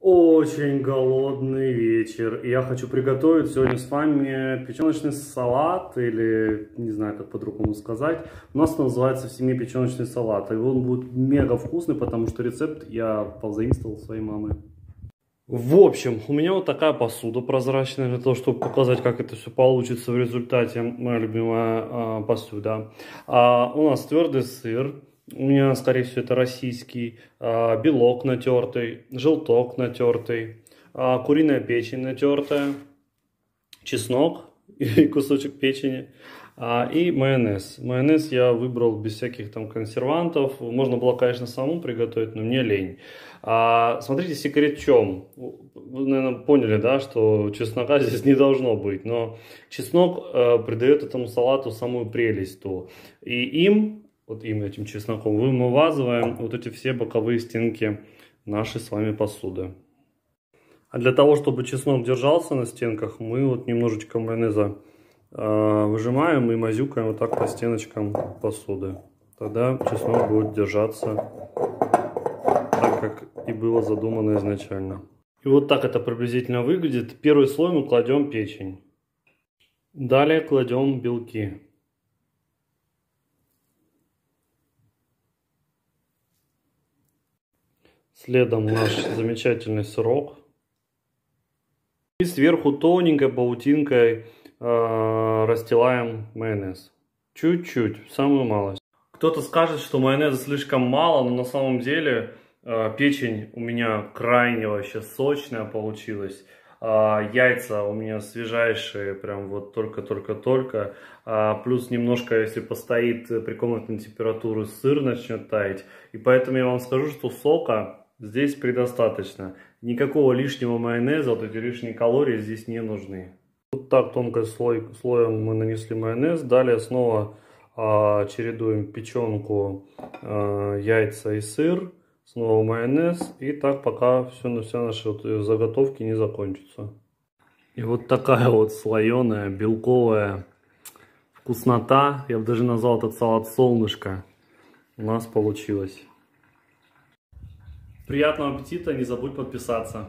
Очень голодный вечер. И я хочу приготовить сегодня с вами печеночный салат, или не знаю, как по-другому сказать. У нас это называется в семье печеночный салат. И он будет мега вкусный, потому что рецепт я позаимствовал своей мамы. В общем, у меня вот такая посуда прозрачная, для того, чтобы показать, как это все получится в результате. Моя любимая посуда. У нас твердый сыр. У меня, скорее всего, это российский. Белок натертый, желток натертый, куриная печень натертая, чеснок и кусочек печени. И майонез. Майонез я выбрал без всяких там консервантов. Можно было, конечно, самому приготовить, но мне лень. Смотрите, секрет в чем. Вы, наверное, поняли, да, что чеснока здесь не должно быть. Но чеснок придает этому салату самую прелесть. И этим чесноком, вымазываем вот эти все боковые стенки нашей с вами посуды. А для того, чтобы чеснок держался на стенках, мы вот немножечко майонеза выжимаем и мазюкаем вот так по стеночкам посуды. Тогда чеснок будет держаться так, как и было задумано изначально. И вот так это приблизительно выглядит. Первый слой мы кладем печень. Далее кладем белки. Следом наш замечательный сырок. И сверху тоненькой паутинкой расстилаем майонез. Чуть-чуть, самую малость. Кто-то скажет, что майонеза слишком мало, но на самом деле печень у меня крайне вообще сочная получилась. Яйца у меня свежайшие, прям вот только-только-только. Плюс немножко, если постоит при комнатной температуре, сыр начнет таять. И поэтому я вам скажу, что сока здесь предостаточно. Никакого лишнего майонеза, вот эти лишние калории здесь не нужны. Вот так тонкой слоем мы нанесли майонез. Далее снова чередуем печенку, яйца и сыр. Снова майонез. И так пока все наши заготовки не закончатся. И вот такая вот слоеная, белковая вкуснота. Я бы даже назвал этот салат солнышко. У нас получилось. Приятного аппетита, не забудь подписаться.